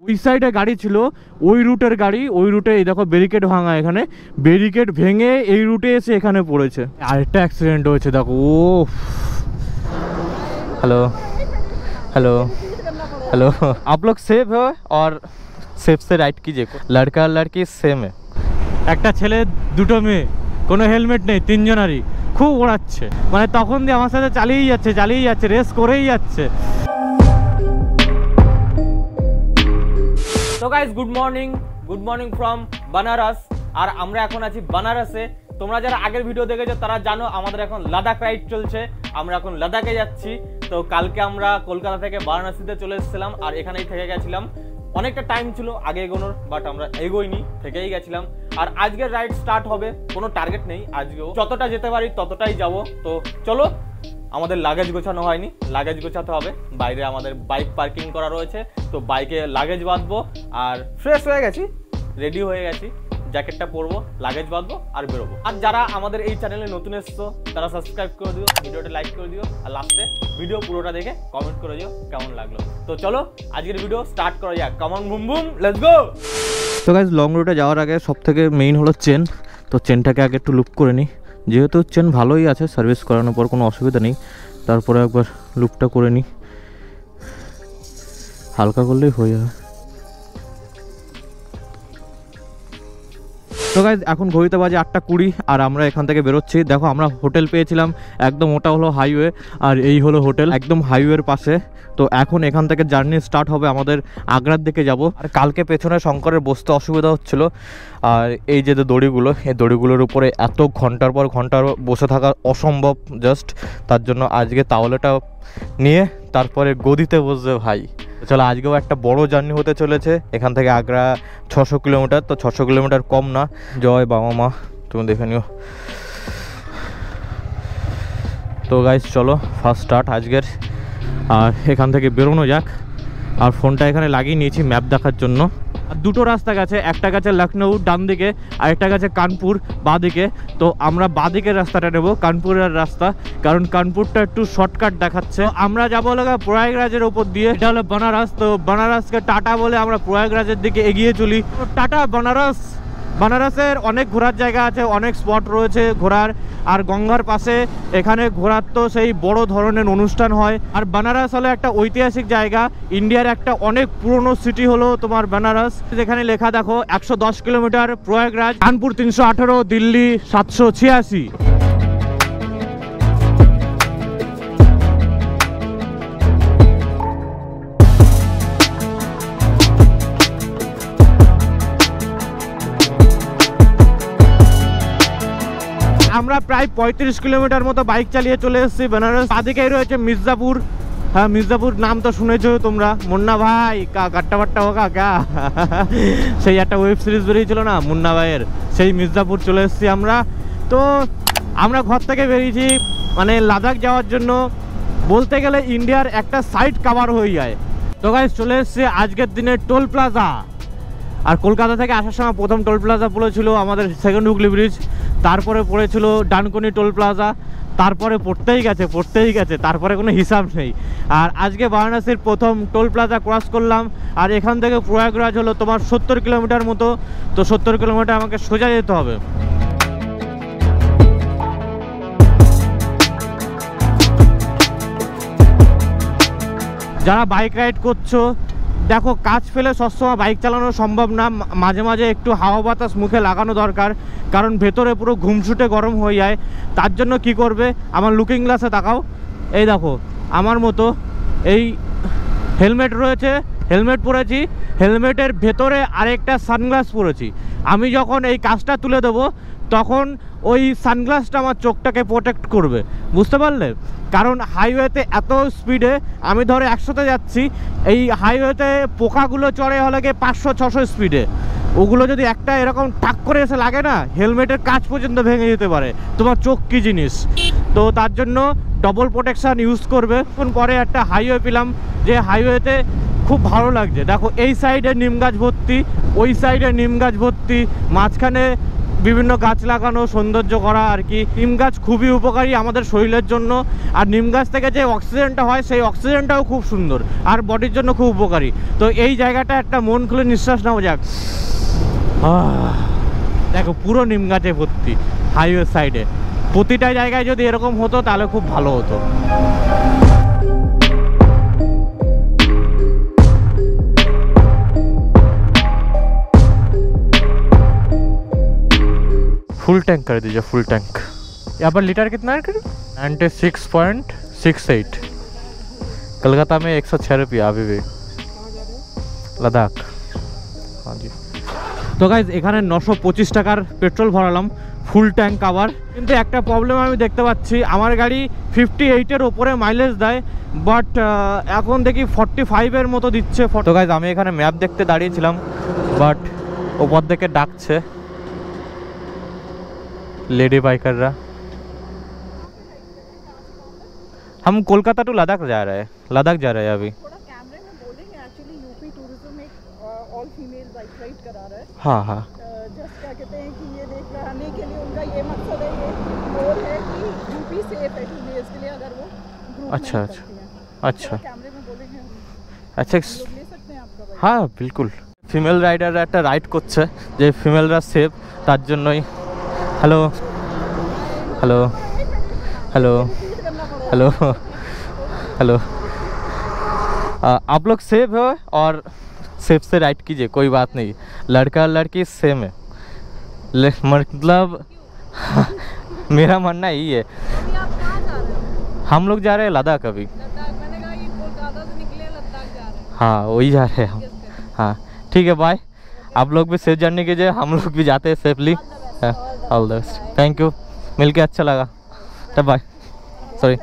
ওই সাইডে গাড়ি ছিল, ওই রুটের গাড়ি, ওই রুটে এই দেখো ব্যারিকেড ভাঙা, এখানে ব্যারিকেড ভেঙে এই রুটে এসে এখানে পড়েছে। আরেকটা অ্যাক্সিডেন্ট হয়েছে দেখো। ও हेलो हेलो हेलो, आप लोग सेफ हो और सेफ से राइड कीजिए। लड़का और लड़की सेम है। একটা ছেলে দুটো মেয়ে, কোনো হেলমেট নেই, তিনজনারই খুব ওড়াচ্ছে, মানে তখন দিয়ে আমার সাথে চালিয়েই যাচ্ছে, রেস করেই যাচ্ছে। তো guys good morning from Banaras. আর আমরা এখন আছি বানারসে। তোমরা যারা আগের ভিডিও দেখেছো তারা জানো আমাদের এখন লাদাখ রাইড চলছে, আমরা এখন লাদাখে যাচ্ছি। তো কালকে আমরা কলকাতা থেকে বারাণসীতে চলে এসেছিলাম আর এখানেই থেকে গেছিলাম। অনেকটা টাইম ছিল আগে এগোনোর, বাট আমরা এগোইনি, থেকেই গেছিলাম। আর আজকের রাইড স্টার্ট হবে, কোনো টার্গেট নেই আজকেও, যতটা যেতে পারি ততটাই যাব। তো চলো, আমাদের লাগেজ গোছানো হয়নি, লাগেজ গোছাতে হবে। বাইরে আমাদের বাইক পার্কিং করা রয়েছে, তো বাইকে লাগেজ বাঁধবো। আর ফ্রেশ হয়ে গেছি, রেডি হয়ে গেছি, জ্যাকেটটা পরবো, লাগেজ বাঁধবো আর বেরোবো। আর যারা আমাদের এই চ্যানেলে নতুন এসছো তারা সাবস্ক্রাইব করে দিও, ভিডিওটা লাইক করে দিও, আর লাস্টে ভিডিও পুরোটা দেখে কমেন্ট করে দিও কেমন লাগলো। তো চলো আজকের ভিডিও স্টার্ট করা যাক। Come on boom boom, let's go. তো গাইস লং রুটে যাওয়ার আগে সব থেকে মেইন হলো চেন। তো চেনটাকে আগে একটু লুপ করে নিই, যেহেতু চেন ভালোই আছে, সার্ভিস করানোর পর কোনো অসুবিধা নেই। তারপরে একবার লুপটা করে নিই, হালকা করলেই হয়ে যাবে। তো গাইস এখন ঘড়িতে বাজে 8:20 আর আমরা এখান থেকে বেরোচ্ছি। দেখো আমরা হোটেল পেয়েছিলাম একদম, ওটা হলো হাইওয়ে আর এই হলো হোটেল, একদম হাইওয়ের পাশে। তো এখন এখান থেকে জার্নি স্টার্ট হবে, আমাদের আগ্রার দিকে যাব। আর কালকে পেছনে শঙ্করের বসতে অসুবিধা হচ্ছিল, আর এই যে দড়িগুলো, এই দড়িগুলোর উপরে এত ঘন্টার পর ঘন্টা বসে থাকা অসম্ভব জাস্ট। তার জন্য আজকে তাওয়ালেটা নিয়ে তারপরে গদিতে বসবে ভাই। চলো আজকেও একটা বড় জার্নি হতে চলেছে, এখান থেকে আগ্রা 600 কিলোমিটার, তো 600 কিলোমিটার কম না। জয় বাবা মা, তুমি দেখে নিও। তো গাইস চলো ফার্স্ট স্টার্ট আজকের, আর এখান থেকে বেরোনো যাক। আর ফোনটা এখানে লাগিয়ে নিয়েছি ম্যাপ দেখার জন্য। আর দুটো রাস্তা গেছে, একটা গেছে লখনৌ ডান দিকে, আর একটা গেছে কানপুর বাঁ দিকে। তো আমরা বাঁ দিকের রাস্তাটা নেব, কানপুরের রাস্তা, কারণ কানপুরটা একটু শর্টকাট দেখাচ্ছে। আমরা যাবো লাগা প্রয়াগরাজের ওপর দিয়ে, এটা হলো বানারস। তো বানারসকে টাটা বলে আমরা প্রয়াগরাজের দিকে এগিয়ে চলি। টাটা বানারস। বানারসের অনেক ঘোরার জায়গা আছে, অনেক স্পট রয়েছে ঘোরার। আর গঙ্গার পাশে এখানে ঘোরার তো সেই বড় ধরনের অনুষ্ঠান হয়। আর বানারস হলো একটা ঐতিহাসিক জায়গা, ইন্ডিয়ার একটা অনেক পুরনো সিটি হলো তোমার বানারস। যেখানে লেখা দেখো 110 কিলোমিটার প্রয়াগরাজ, কানপুর 318, দিল্লি 786। আমরা প্রায় 35 কিলোমিটার মতো বাইক চালিয়ে চলে এসেছি বেনারস। বাদিকেই রয়েছে মির্জাপুর। হ্যাঁ মির্জাপুর নাম তো শুনেছো তোমরা, মুন্না ভাই কা গাট্টা বাট্টা হোকা কা সেই একটা ওয়েব সিরিজ বেরিয়েছিল না মুন্না ভাইয়ের, সেই মির্জাপুর চলে এসেছি আমরা। তো আমরা ঘর থেকে বেরিয়েছি মানে লাদাখ যাওয়ার জন্য। বলতে গেলে ইন্ডিয়ার একটা সাইড কভার হয়ে যায়। তো গাইস চলে এসেছি আজকের দিনে টোল প্লাজা। আর কলকাতা থেকে আসার সময় প্রথম টোল প্লাজা পড়েছিল আমাদের সেকেন্ড হুগলি ব্রিজ, তারপরে পড়েছিল ডানকুনি টোল প্লাজা, তারপরে পড়তেই গেছে, তারপরে কোনো হিসাব নেই। আর আজকে বারাণসীর প্রথম টোল প্লাজা ক্রস করলাম। আর এখান থেকে প্রয়াগরাজ হলো তোমার 70 কিলোমিটার মতো। তো 70 কিলোমিটার আমাকে সোজা যেতে হবে। যারা বাইক রাইড করছো দেখো, কাজ ফেলে সবসময় বাইক চালানো সম্ভব না, মাঝে মাঝে একটু হাওয়া বাতাস মুখে লাগানো দরকার, কারণ ভেতরে পুরো ঘুমছুটে গরম হয়ে যায়। তার জন্য কি করবে, আমার লুকিং গ্লাসে তাকাও, এই দেখো আমার মতো এই হেলমেট রয়েছে, হেলমেট পরেছি, হেলমেটের ভেতরে আরেকটা সানগ্লাস পরেছি। আমি যখন এই কাজটা তুলে দেবো তখন ওই সানগ্লাসটা আমার চোখটাকে প্রোটেক্ট করবে, বুঝতে পারলে? কারণ হাইওয়েতে এত স্পিডে, আমি ধরো 100তে যাচ্ছি, এই হাইওয়েতে পোকাগুলো চড়ে হলে গিয়ে 500-600 স্পিডে। ওগুলো যদি একটা এরকম ঠাক করে এসে লাগে না, হেলমেটের কাঁচ পর্যন্ত ভেঙে যেতে পারে। তোমার চোখ কী জিনিস, তো তার জন্য ডবল প্রোটেকশান ইউজ করবে। পরে একটা হাইওয়ে পেলাম, যে হাইওয়েতে খুব ভালো লাগছে। দেখো এই সাইডে নিম গাছ ভর্তি, ওই সাইডে নিম গাছ ভর্তি, মাঝখানে বিভিন্ন গাছ লাগানো, সৌন্দর্য করা আর কি। নিম গাছ খুবই উপকারী আমাদের শরীরের জন্য, আর নিম গাছ থেকে যে অক্সিজেনটা হয় সেই অক্সিজেনটাও খুব সুন্দর আর বডির জন্য খুব উপকারী। তো এই জায়গাটা একটা মন খুলে নিঃশ্বাস নেওয়া যাক। দেখো পুরো নিম গাছে ভর্তি হাইওয়ে সাইডে। প্রতিটা জায়গায় যদি এরকম হতো তাহলে খুব ভালো হতো। फुल टैंक कर दीजिए, फुल टैंक। यहाँ पर लीटर कितना है? 96.68। कलकत्ता में 106 रुपया अभी भी। लद्दाख। हाँ जी। तो गाइज এখানে 925 টাকার পেট্রোল ভরালাম ফুল ট্যাঙ্ক আবার। কিন্তু একটা প্রবলেম আমি দেখতে পাচ্ছি, আমার গাড়ি 58-এর ওপরে মাইলেজ দেয়, বাট এখন দেখি 45-এর মতো দিচ্ছে। তো গাইজ আমি এখানে ম্যাপ দেখতে দাঁড়িয়েছিলাম, বাট ওপর থেকে ডাকছে लेडी बाइकररा। हम कोलकाता टू लद्दाख जा रहे हैं, लद्दाख जा रहे हैं अभी। थोड़ा कैमरे में बोलेंगे, एक्चुअली यूपी टूरिज्म एक ऑल फीमेल बाइक राइड करा रहा है। हाँ हाँ। जस्ट क्या कहते हैं कि ये दिखाने के लिए उनका ये मकसद है, ये गोल है कि यूपी सेफ है फीमेल्स के लिए अगर वो ग्रुप अच्छा में अच्छा करती हैं। अच्छा कैमरे में बोलेंगे, अच्छा। लोग ले सकते हैं आपका बाइक। हाँ बिल्कुल। ফিমেল রাইডাররা একটা রাইড করছে যে ফিমেলরা সেফ, তার জন্যই। Hello hello hello hello hello. आप लोग सेफ हो और सेफ से राइड कीजिए, कोई बात नहीं। लड़का और लड़की सेम है, मतलब मेरा मानना यही है। अभी आप कहाँ जा रहे हो? हम लोग जा रहे हैं लद्दाख अभी। लद्दाख, मैंने कहा ये कोलकाता से निकले लद्दाख जा रहे हैं। हाँ वही जा रहे हैं हम। हाँ ठीक है, बाय। आप लोग भी सेफ जर्नी कीजिए, हम लोग भी जाते हैं safely. All the best, thank you, मिलके अच्छा लगा, तब बाय। सॉरी।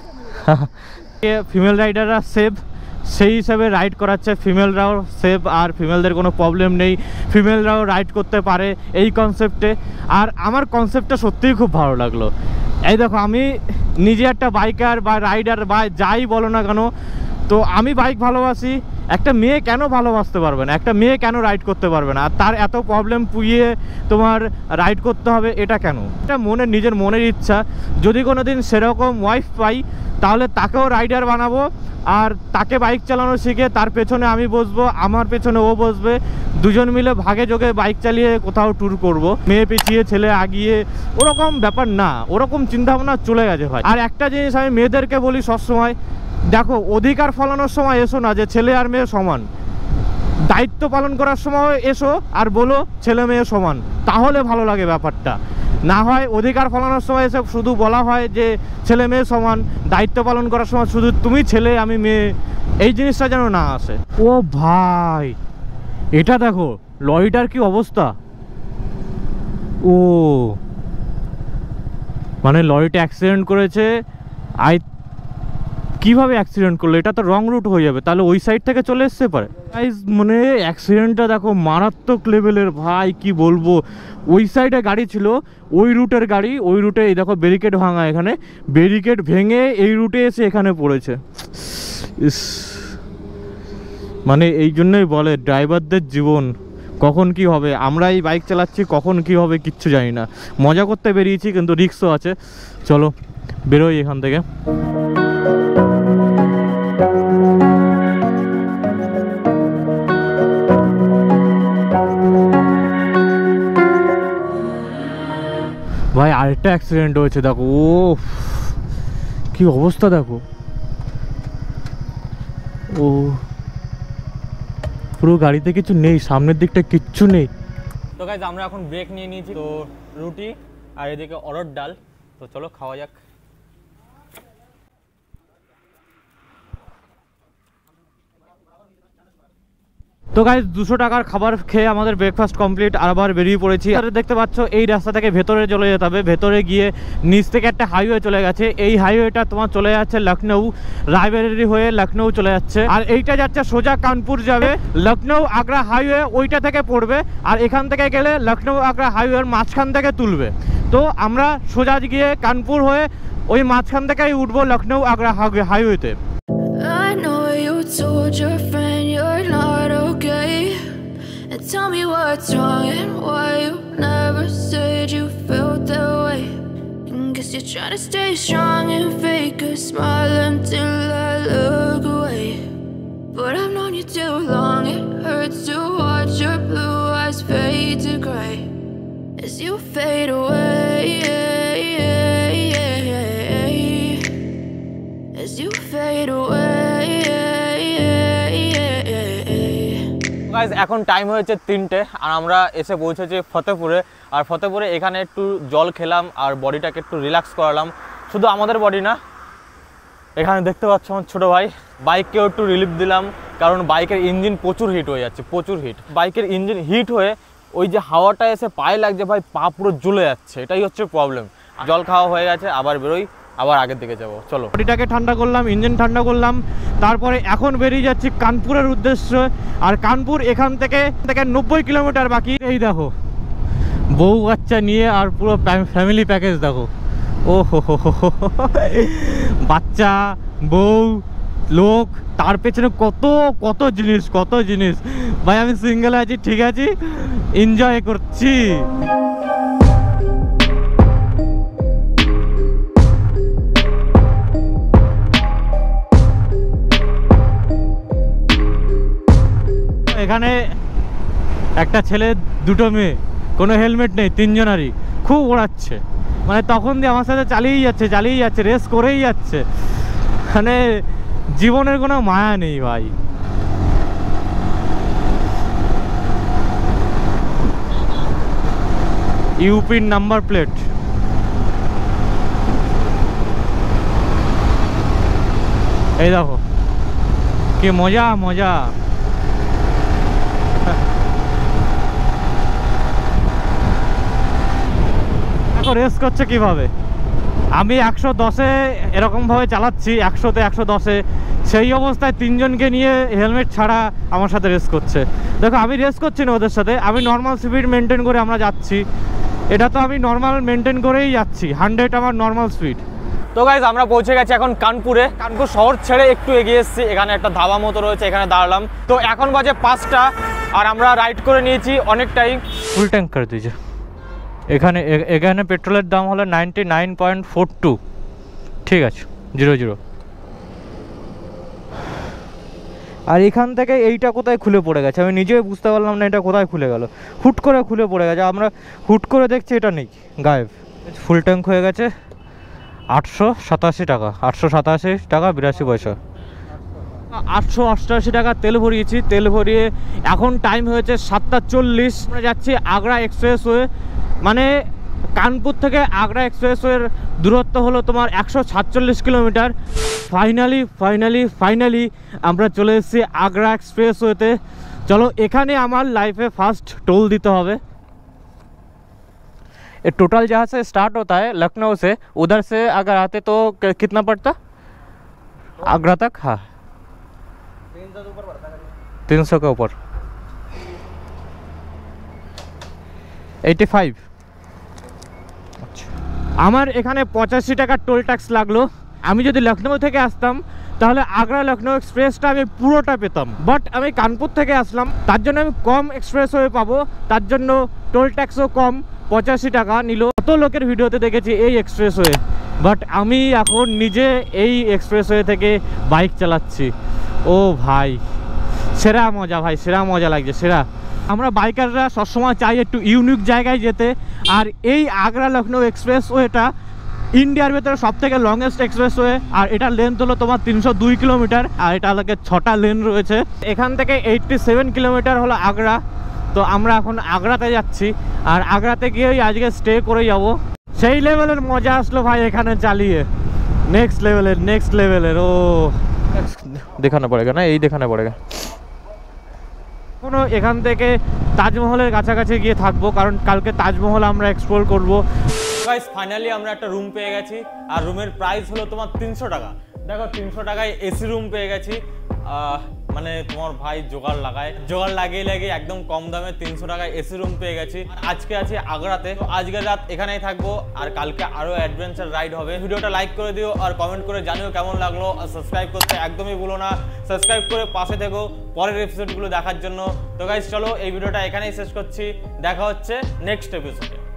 ये ফিমেল রাইডাররা সেফ, সেই হিসাবে রাইড করাচ্ছে। ফিমেলরাও সেফ, আর ফিমেলদের কোনো প্রবলেম নেই, ফিমেলরাও রাইড করতে পারে এই কনসেপ্টে। আর আমার কনসেপ্টটা সত্যিই খুব ভালো লাগলো। এই দেখো, আমি নিজে একটা বাইকার বা রাইডার বা যাই বলো না কেন, তো আমি বাইক ভালোবাসি। একটা মেয়ে কেন ভালোবাসতে পারবে না, একটা মেয়ে কেন রাইড করতে পারবে না? আর তার এত প্রবলেম পুইয়ে তোমার রাইড করতে হবে, এটা কেন? এটা মনের, নিজের মনের ইচ্ছা। যদি কোনো দিন সেরকম ওয়াইফ পাই তাহলে তাকেও রাইডার বানাবো, আর তাকে বাইক চালানো শিখে তার পেছনে আমি বসবো, আমার পেছনে ও বসবে, দুজন মিলে ভাগে যোগে বাইক চালিয়ে কোথাও ট্যুর করব। মেয়ে পিছিয়ে ছেলে আগিয়ে ওরকম ব্যাপার না, ওরকম চিন্তাভাবনা চলে গেছে ভাই। আর একটা জিনিস আমি মেয়েদেরকে বলি সবসময়, দেখো অধিকার ফলানোর সময় এসো না যে ছেলে আর মেয়ে সমান, দায়িত্ব পালন করার সময় এসো আর বলো ছেলে মেয়ে সমান, তাহলে ভালো লাগে ব্যাপারটা। না হয় অধিকার ফলানোর সময় এসে শুধু বলা হয় যে ছেলে মেয়ে সমান, দায়িত্ব পালন করার সময় শুধু তুমি ছেলে আমি মেয়ে, এই জিনিসটা যেন না আসে। ও ভাই, এটা দেখো লরিটার কি অবস্থা। ও মানে লরিটা অ্যাক্সিডেন্ট করেছে। কিভাবে অ্যাক্সিডেন্ট করলো? এটা তো রং রুট হয়ে যাবে, তাহলে ওই সাইড থেকে চলে আসতে পারে। মানে অ্যাক্সিডেন্টটা দেখো মারাত্মক লেভেলের ভাই, কি বলবো। ওই সাইডে গাড়ি ছিল, ওই রুটের গাড়ি, ওই রুটে এই দেখো ব্যারিকেড ভাঙা, এখানে ব্যারিকেড ভেঙে এই রুটে এসে এখানে পড়েছে। ইস, মানে এই জন্যই বলে ড্রাইভারদের জীবন কখন কি হবে। আমরা এই বাইক চালাচ্ছি, কখন কি হবে কিচ্ছু জানি না। মজা করতে বেরিয়েছি, কিন্তু রিস্কও আছে। চলো বেরোই এখান থেকে। ভাই আরেকটা অ্যাক্সিডেন্ট হয়েছে, দেখো ও কি অবস্থা দেখো। ও পুরো গাড়িতে কিছু নেই, সামনের দিকটা কিচ্ছু নেই। তো গাইজ আমরা এখন ব্রেক নিয়ে নিয়েছি, তো রুটি আর এদিকে অরহর ডাল, তো চলো খাওয়া যাক। তো গাইজ 200 টাকার খাবার খেয়ে আমাদের ব্রেকফাস্ট কমপ্লিট, আর আবার বেরিয়ে পড়েছি। আর দেখতে পাচ্ছ এই রাস্তা থেকে ভেতরে চলে যেতে হবে, ভেতরে গিয়ে নিচ থেকে একটা হাইওয়ে চলে গেছে। এই হাইওয়েটা তোমার চলে যাচ্ছে লখনৌ, রায়বেরেলি হয়ে লখনৌ চলে যাচ্ছে। আর এইটা যাচ্ছে সোজা কানপুর যাবে, লখনৌ আগ্রা হাইওয়ে ওইটা থেকে পড়বে, আর এখান থেকে গেলে লখনৌ আগ্রা হাইওয়ের মাঝখান থেকে তুলবে। তো আমরা সোজা গিয়ে কানপুর হয়ে ওই মাঝখান থেকেই উঠবো লখনৌ আগ্রা হাইওয়েতে। I know you told your friend you're not okay, and tell me what's wrong and why you never said You're trying to stay strong and fake a smile until I look away. But I've known you too long, it hurts to watch your blue eyes fade to gray as you fade away, as you fade away. Guys এখন time হয়েছে 3টে আর আমরা এসে পৌঁছেছি ফতেপুরে। আর ফতেপুরে এখানে একটু জল খেলাম আর বডিটাকে একটু রিল্যাক্স করালাম। শুধু আমাদের বডি না, এখানে দেখতে পাচ্ছ আমার ছোটো ভাই, বাইককেও একটু রিলিফ দিলাম কারণ বাইকের ইঞ্জিন প্রচুর হিট হয়ে যাচ্ছে, প্রচুর হিট। বাইকের ইঞ্জিন হিট হয়ে ওই যে হাওয়াটা এসে পায়ে লাগছে ভাই, পা পুরো জ্বলে যাচ্ছে, এটাই হচ্ছে প্রবলেম। জল খাওয়া হয়ে গেছে, আবার বেরোই, আবার আগের দিকে যাবো। চলো, বডিটাকে ঠান্ডা করলাম, ইঞ্জিন ঠান্ডা করলাম, তারপরে এখন বেরিয়ে যাচ্ছি কানপুরের উদ্দেশ্যে। আর কানপুর এখান থেকে 90 কিলোমিটার বাকি। এই দেখো বউ বাচ্চা নিয়ে আর পুরো ফ্যামিলি প্যাকেজ দেখো। ও হো হো হো, বাচ্চা, বউ, লোক, তার পেছনে কত কত জিনিস, কত জিনিস। ভাই আমি সিঙ্গেল আছি, ঠিক আছে, এনজয় করছি। এখানে একটা ছেলে, দুটো মেয়ে, কোনো হেলমেট নেই, তিনজনারই খুব ওড়াচ্ছে। মানে তখন দিয়ে আমার সাথে চালিয়েই যাচ্ছে, রেস করেই যাচ্ছে। মানে জীবনের কোনো মায়া নেই ভাই। ইউপির নাম্বার প্লেট। এই দেখো কি মজা মজা। রেস করছে কিভাবে, আমি 110-এ এরকমভাবে চালাচ্ছি, 100-তে 110-এ, সেই অবস্থায় তিনজনকে নিয়ে হেলমেট ছাড়া আমার সাথে রেস করছে। দেখো আমি রেস করছি না ওদের সাথে, আমি নর্মাল স্পিড মেনটেন করে আমরা যাচ্ছি। এটা তো আমি নর্মাল মেনটেন করেই যাচ্ছি, 100 আমার নর্মাল স্পিড। তো গাইজ আমরা পৌঁছে গেছি এখন কানপুরে। কানপুর শহর ছেড়ে একটু এগিয়ে এসেছি, এখানে একটা ধাবা মতো রয়েছে, এখানে দাঁড়ালাম। তো এখন বাজে 5টা আর আমরা রাইড করে নিয়েছি অনেকটাই। ফুল ট্যাঙ্ক করে দিয়েছে। এখানে পেট্রোলের দাম হলো 99.42, ঠিক আছে, 00। আর এখান থেকে এইটা কোথায় খুলে পড়ে গেছে আমি নিজেই বুঝতে পারলাম না, এটা কোথায় খুলে গেল, হুট করে খুলে পড়ে গেছে। আমরা হুট করে দেখছি এটা নেই, গায়েব। ফুল ট্যাঙ্ক হয়ে গেছে 887 টাকা, 887 টাকা 82 পয়সা। 888 টাকা তেল ভরিয়েছি। তেল ভরিয়ে এখন টাইম হয়েছে 7:40। আমরা যাচ্ছি আগ্রা এক্সপ্রেসওয়ে। মানে কানপুর থেকে আগ্রা এক্সপ্রেসওয়ের দূরত্ব হলো তোমার 147 কিলোমিটার। ফাইনালি আমরা চলে এসেছি আগ্রা এক্সপ্রেসওয়েতে। চলো, এখানে আমার লাইফে ফার্স্ট টোল দিতে হবে। ये टोटल जहाँ से स्टार्ट होता है लखनऊ से, उधर से अगर आते तो कितना पड़ता आगरा तक? हाँ, 300 के ऊपर, 85। আচ্ছা, আমার এখানে 85 টাকা টোল ট্যাক্স লাগলো। আমি যদি লখনউ থেকে আসতাম তাহলে আগ্রা লখনউ এক্সপ্রেসটা আমি পুরোটা পেতাম, বাট আমি কানপুর থেকে আসলাম, তার জন্য আমি কম এক্সপ্রেসওয়ে পাবো, তার জন্য টোল ট্যাক্সও কম, 85 টাকা নিল। কত লোকের ভিডিওতে দেখেছি এই এক্সপ্রেসওয়ে, বাট আমি এখন নিজে এই এক্সপ্রেসওয়ে থেকে বাইক চালাচ্ছি। ও ভাই, সেরা মজা ভাই, সেরা মজা লাগছে, সেরা। আমরা বাইকাররা সবসময় চাই একটু ইউনিক জায়গায় যেতে, আর এই আগ্রা লখনউ এক্সপ্রেসওয়েটা ইন্ডিয়ার ভেতরে সবথেকে লংগেস্ট এক্সপ্রেসওয়ে। আর এটার লেন্থ হলো তোমার 302 কিলোমিটার, আর এটা লাগে 6টা লেন রয়েছে। এখান থেকে 87 কিলোমিটার হলো আগ্রা। তো আমরা এখন আগ্রাতে যাচ্ছি, আর আগ্রাতে গিয়েই আজকে স্টে করে যাব। সেই লেভেলের মজা আসলো ভাই এখানে চালিয়ে, নেক্সট লেভেলের। ও দেখানো পড়েগা না, এই দেখানো পড়েগা। কোনো এখান থেকে তাজমহলের কাছাকাছি গিয়ে থাকবো, কারণ কালকে তাজমহল আমরা এক্সপ্লোর করব। গাইস ফাইনালি আমরা একটা রুম পেয়ে গেছি, আর রুমের প্রাইস হলো তোমার 300 টাকা। দেখো 300 টাকায় এসি রুম পেয়ে গেছি। মানে তোমার ভাই জোগাড় লাগিয়ে একদম কম দামে 300 টাকায় এসি রুম পেয়ে গেছি। আর আজকে আছি আগ্রাতে। তো আজকের রাত এখানেই থাকবো, আর কালকে আরো অ্যাডভেঞ্চার রাইড হবে। ভিডিওটা লাইক করে দিও আর কমেন্ট করে জানিও কেমন লাগলো, আর সাবস্ক্রাইব করতে একদমই ভুলো না। সাবস্ক্রাইব করে পাশে থেকো পরের এপিসোডগুলো দেখার জন্য। তো গাইস চলো, এই ভিডিওটা এখানেই শেষ করছি, দেখা হচ্ছে নেক্সট এপিসোডে।